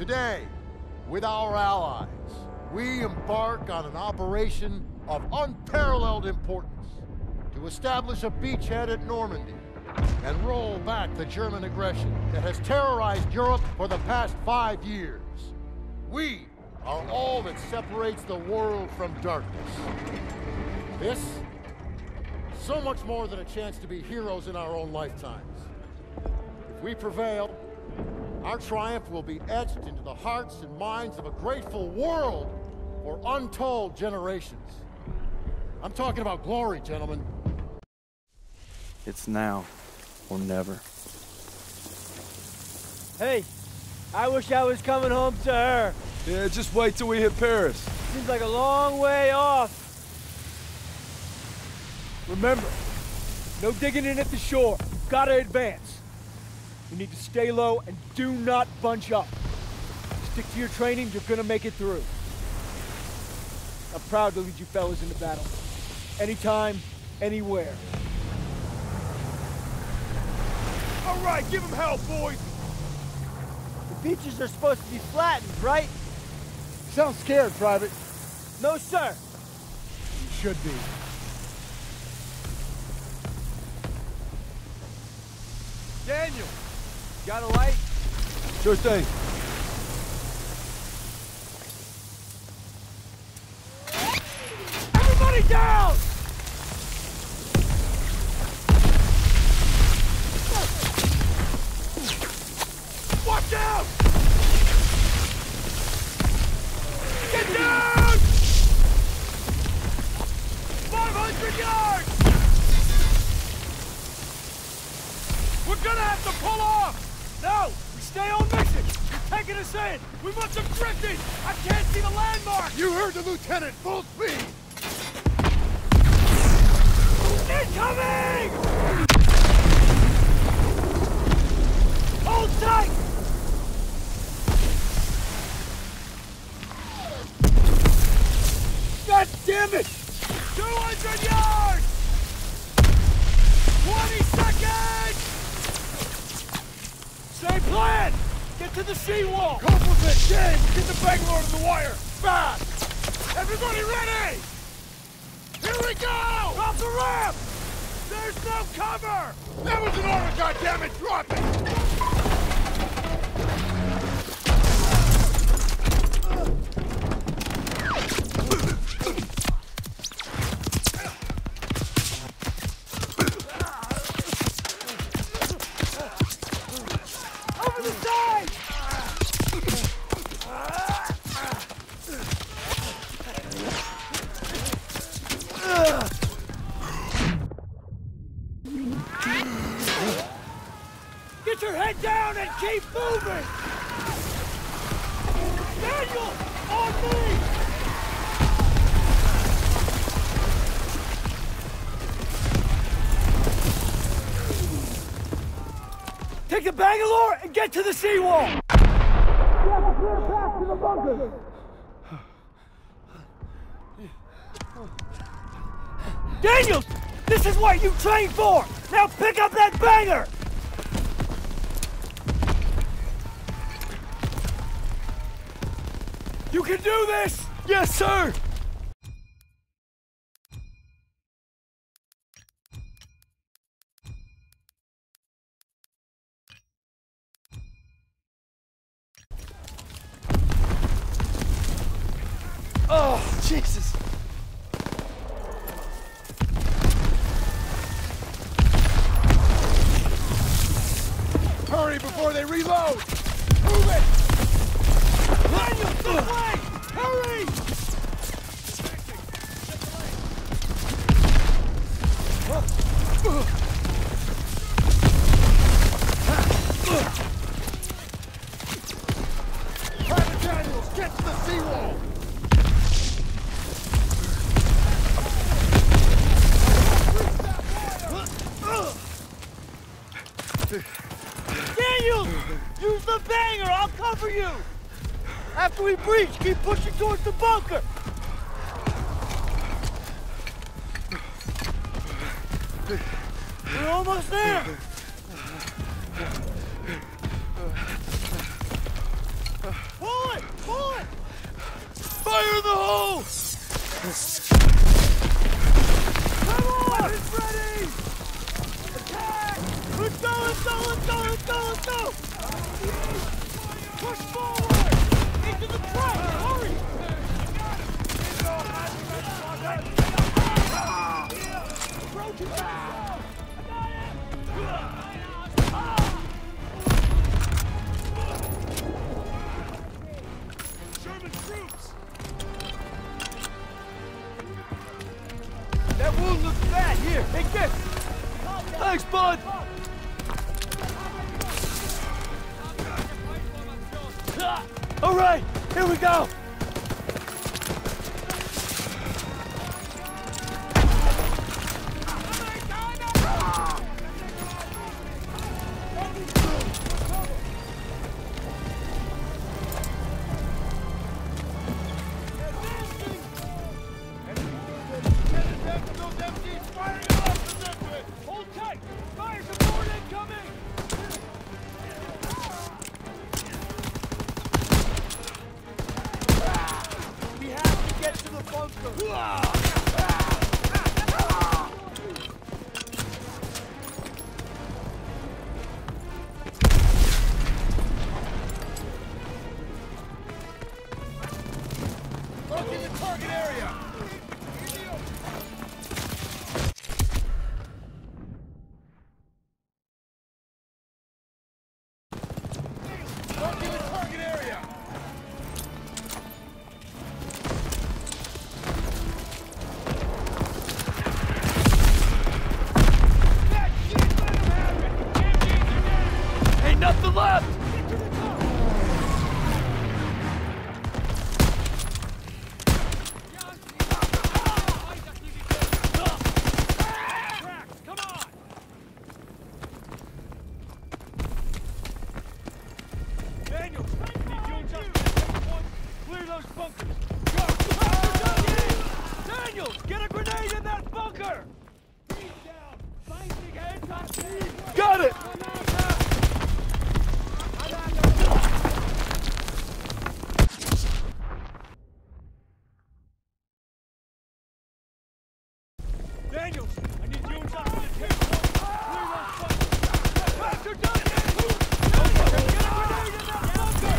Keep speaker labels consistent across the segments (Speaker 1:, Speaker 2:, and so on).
Speaker 1: Today, with our allies, we embark on an operation of unparalleled importance to establish a beachhead at Normandy and roll back the German aggression that has terrorized Europe for the past 5 years. We are all that separates the world from darkness. This, so much more than a chance to be heroes in our own lifetimes. If we prevail, our triumph will be etched into the hearts and minds of a grateful world for untold generations. I'm talking about glory, gentlemen.
Speaker 2: It's now or never.
Speaker 3: Hey, I wish I was coming home to her.
Speaker 4: Yeah, just wait till we hit Paris.
Speaker 3: Seems like a long way off. Remember, no digging in at the shore. You've got to advance. You need to stay low and do not bunch up. Stick to your training, you're gonna make it through. I'm proud to lead you fellas into battle. Anytime, anywhere.
Speaker 4: All right, give him hell, boys!
Speaker 3: The beaches are supposed to be flattened, right?
Speaker 1: Sound scared, Private.
Speaker 3: No, sir.
Speaker 1: You should be.
Speaker 4: Daniel, got a light?
Speaker 1: Sure thing.
Speaker 3: Everybody down!
Speaker 4: Watch out! Get down! 500 yards! We're gonna have to pull off!
Speaker 3: No! We stay on mission! You're taking us in!
Speaker 4: We must have drifted! I can't see the landmark!
Speaker 1: You heard the lieutenant, full speed!
Speaker 3: Incoming! Hold tight! God damn it!
Speaker 4: 200 yards! 20 seconds!
Speaker 3: Same plan! Get to the seawall!
Speaker 4: Cope with it! James, get the Bangalore to the wire! Fast! Everybody ready! Here we go!
Speaker 3: Drop the ramp!
Speaker 4: There's no cover! That was an order, goddammit! Drop it!
Speaker 3: Over the side! Get your head down and keep moving! Daniel! On me! Take the Bangalore and get to the seawall! We have a clear path to the bunker! Daniels! This is what you trained for! Now pick up that banger! You can do this!
Speaker 4: Yes, sir!
Speaker 2: Oh, Jesus!
Speaker 4: Hurry before they reload! Move it!
Speaker 3: Daniel, this way! Hurry!
Speaker 1: Private Daniels, get to the seawall!
Speaker 3: Daniel! Use the banger! I'll cover you! After we breach, keep pushing towards the bunker! We're almost there! One
Speaker 4: fire in the hole! Come on! It's ready! Attack! Let's go, let's go, let's go, let's go, let's go! Push forward! Into the truck! Hurry! Approach it back! German troops!
Speaker 3: That wound looks bad. Here, take this.
Speaker 4: Thanks, bud!
Speaker 3: All right, here we go.
Speaker 4: Hold tight! Fire support incoming!
Speaker 3: We have to get to the bunker.
Speaker 4: Look in the target area! Look in the target area! That shit, let him have it! MGs are down!
Speaker 3: Ain't nothing left.
Speaker 4: Get to the top! Tracks, come on! Daniel, need you and Justin to take point. Clear those bunkers. Go! Daniel, get a grenade in that bunker!
Speaker 3: Got it.
Speaker 4: Daniel, I need you and Justin to take point. Clear those bunkers. Faster, Daniel! Get a grenade in that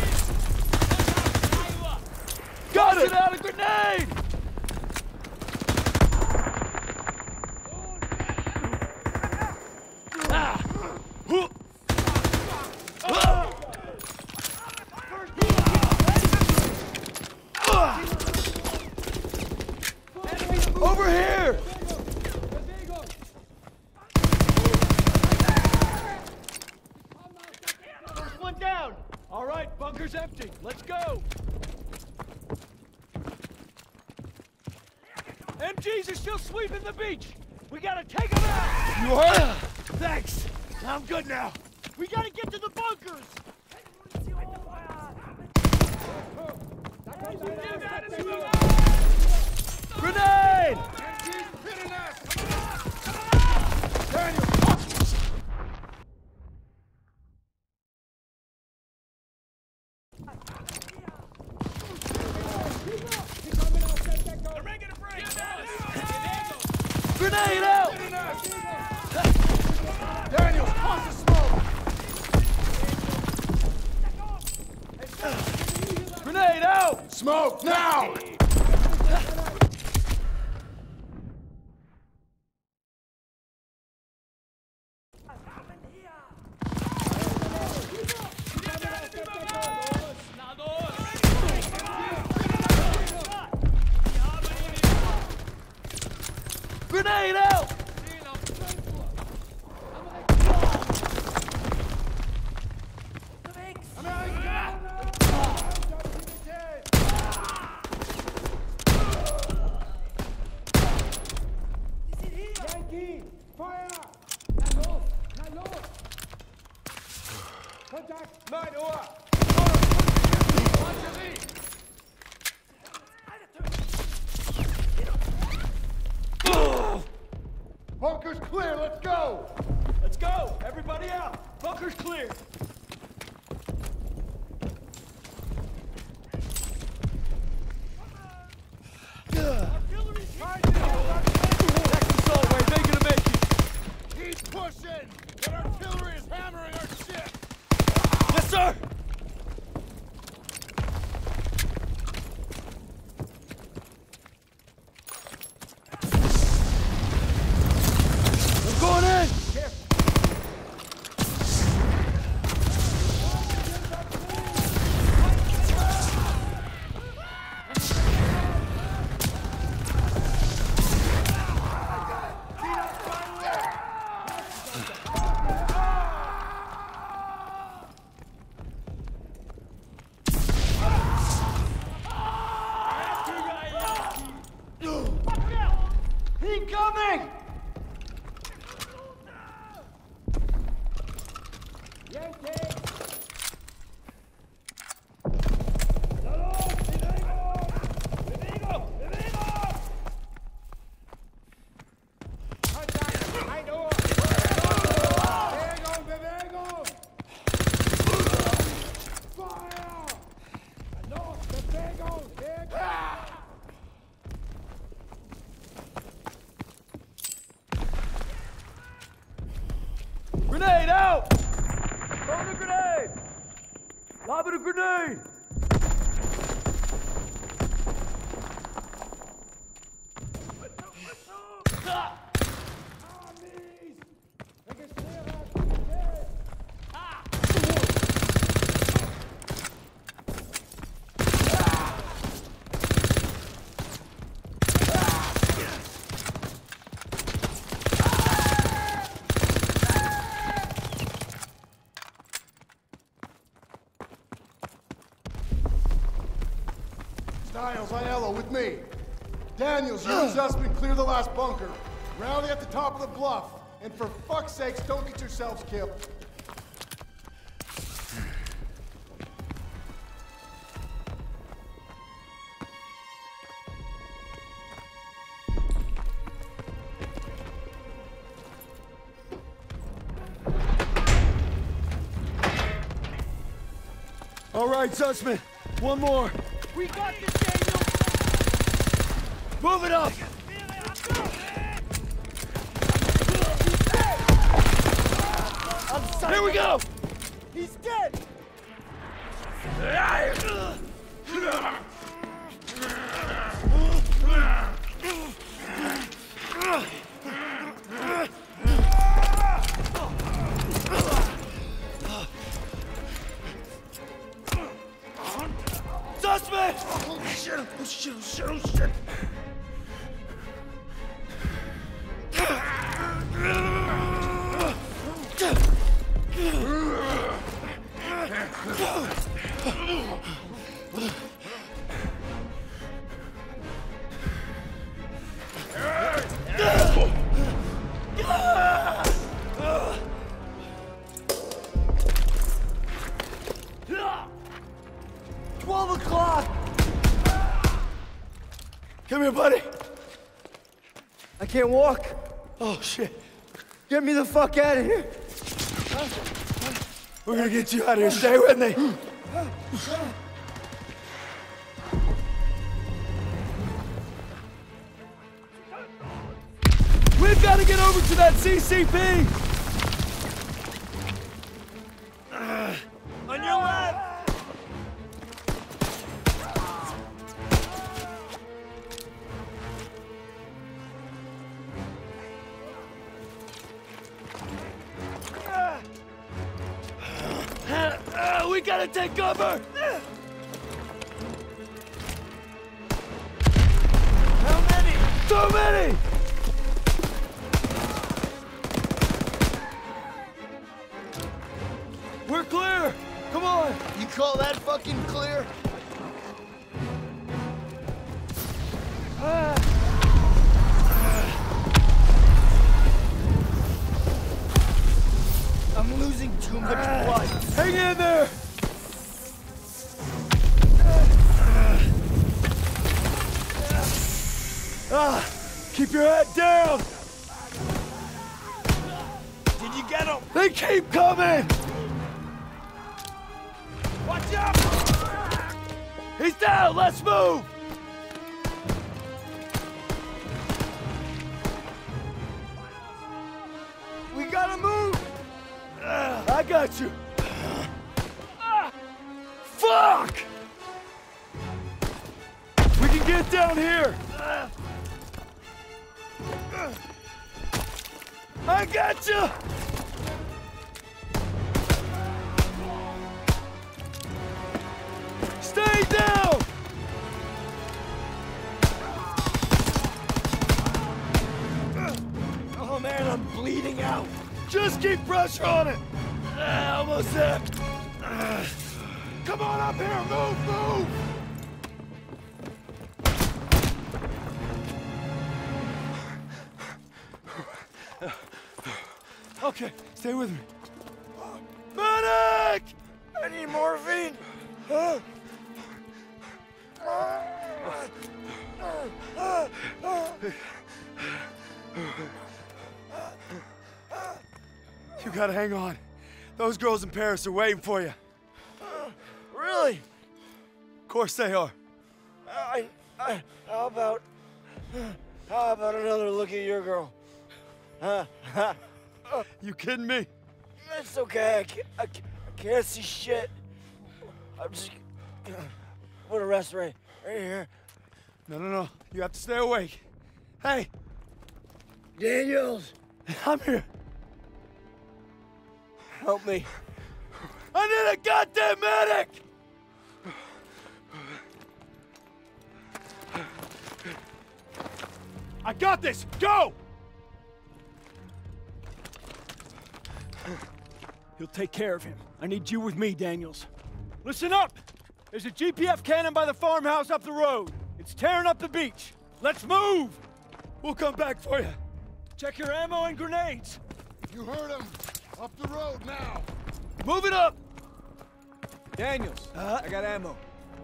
Speaker 4: bunker!
Speaker 3: Got it. Out a grenade. Over here.
Speaker 4: First one down! All right, bunker's empty. Let's go! MGs are still sweeping the beach! We gotta take them out!
Speaker 3: You hurt?
Speaker 4: Thanks! I'm good now! We gotta get to the bunkers!
Speaker 3: Grenade.
Speaker 4: MGs hitting us! They're making a break!
Speaker 3: Grenade out.
Speaker 4: Daniel, toss the smoke!
Speaker 3: Grenade out.
Speaker 4: Smoke, now!
Speaker 3: Grenade out.
Speaker 4: Nein Uhr!
Speaker 1: Bunker's clear, let's go!
Speaker 4: Let's go! Everybody out! Bunker's clear!
Speaker 1: Push in! That artillery is hammering our ship!
Speaker 3: Yes, sir! I'm going in! Incoming! Grenade out! Throwing a grenade! Lobbing a grenade!
Speaker 5: Stiles, Aiello, with me. Daniels, you and Zussman clear the last bunker. Rally at the top of the bluff. And for fuck's sakes, don't get yourselves killed.
Speaker 3: All right, Zussman. One more.
Speaker 4: We got this, Daniel!
Speaker 3: Move it up! Here we go!
Speaker 4: He's dead!
Speaker 3: Zussman!
Speaker 2: Oh shit, oh shit, oh shit, oh shit.
Speaker 3: Come here, buddy. I can't walk. Oh, shit. Get me the fuck out of here. We're gonna get you out of here. Stay with me. We've got to get over to that CCP. On your left. We gotta take cover! How many? So many! We're clear! Come on!
Speaker 2: You call that fucking clear? I'm losing too much blood.
Speaker 3: Hang in there! Keep your head down!
Speaker 2: Did you get him?
Speaker 3: They keep coming!
Speaker 2: Watch out!
Speaker 3: He's down! Let's move!
Speaker 2: We gotta move! got you. Fuck! We can get down here. I got you. Stay down. Oh man, I'm bleeding out. Just keep pressure on it. Almost there. Come on up here, move! Okay, stay with me. Medic! I need morphine! You gotta hang on. Those girls in Paris are waiting for you. Really? Of course they are. How about another look at your girl? You kidding me? It's okay. I can't see shit. I'm just put a rest right here. No. You have to stay awake. Hey, Daniels. I'm here. Help me. I need a goddamn medic!
Speaker 3: I got this! Go! He'll take care of him. I need you with me, Daniels. Listen up! There's a GPF cannon by the farmhouse up the road. It's tearing up the beach. Let's move!
Speaker 2: We'll come back for you.
Speaker 3: Check your ammo and grenades.
Speaker 1: You heard him. Up the road now.
Speaker 2: Move it up!
Speaker 6: Daniels, I got ammo.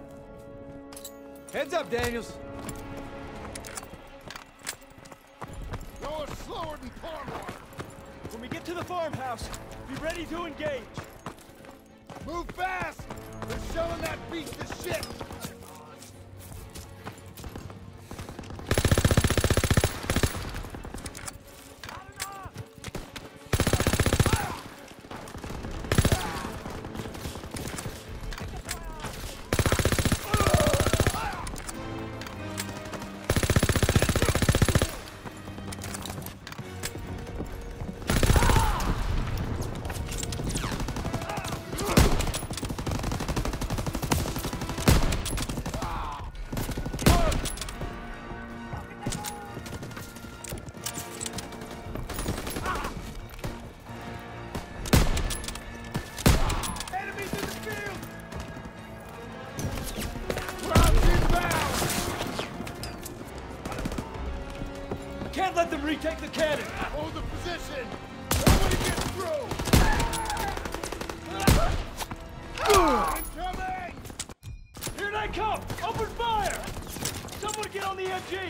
Speaker 6: Heads up, Daniels.
Speaker 1: Go slower than Parmar.
Speaker 3: When we get to the farmhouse, be ready to engage.
Speaker 1: Move fast! They're shelling that beast to shit!
Speaker 3: Can't let them retake the cannon!
Speaker 1: Hold the position! Nobody gets through! Incoming!
Speaker 3: Here they come! Open fire! Someone get on the MG!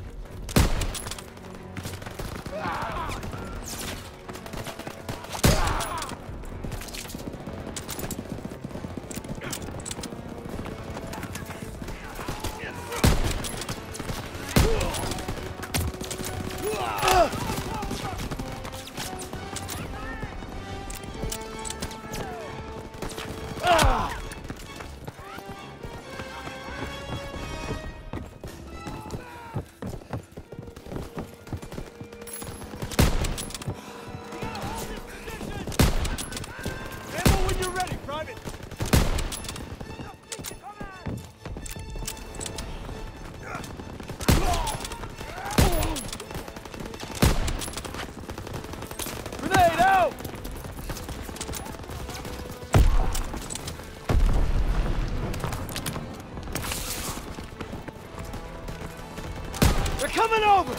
Speaker 3: Coming over!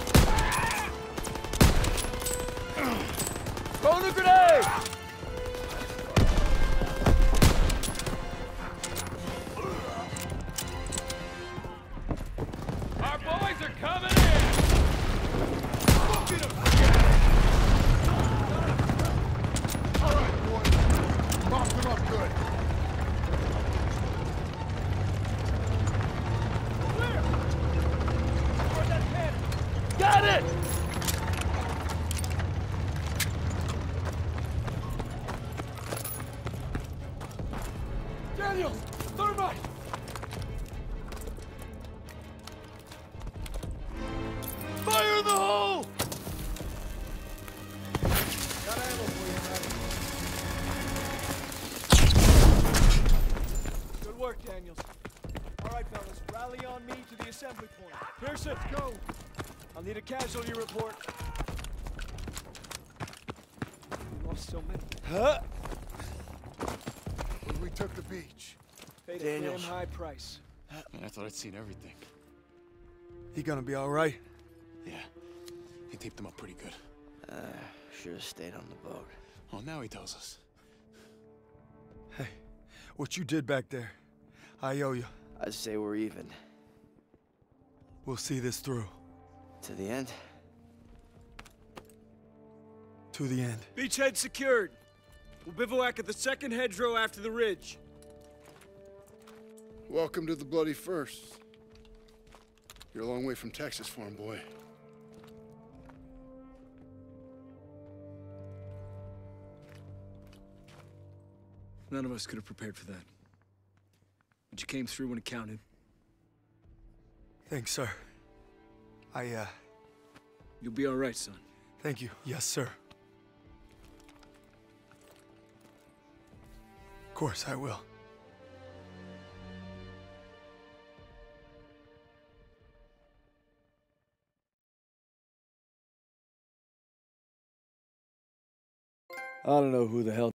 Speaker 3: Throwing a grenade!
Speaker 4: Our boys are coming in!
Speaker 1: All right, boys. Lock them up good.
Speaker 2: Got it!
Speaker 3: Rally on me to the assembly point. Pearson, go! I'll need a casualty report. We lost so many.
Speaker 2: Huh?
Speaker 1: When we took the beach.
Speaker 3: Paid a damn
Speaker 2: Daniels.
Speaker 3: high price.
Speaker 7: Man, I thought I'd seen everything.
Speaker 2: He gonna be all right?
Speaker 7: Yeah, he taped him up pretty good.
Speaker 2: Should have stayed on the boat.
Speaker 7: Oh, now he tells us.
Speaker 2: Hey, what you did back there, I owe you.
Speaker 8: I'd say we're even.
Speaker 2: We'll see this through.
Speaker 8: To the end?
Speaker 2: To the end.
Speaker 3: Beachhead secured. We'll bivouac at the second hedgerow after the ridge.
Speaker 5: Welcome to the Bloody First. You're a long way from Texas, farm boy.
Speaker 6: None of us could have prepared for that. But you came through when it counted.
Speaker 2: Thanks, sir.
Speaker 6: You'll be all right, son.
Speaker 2: Thank you. Yes, sir. Of course I will.
Speaker 3: I don't know who the hell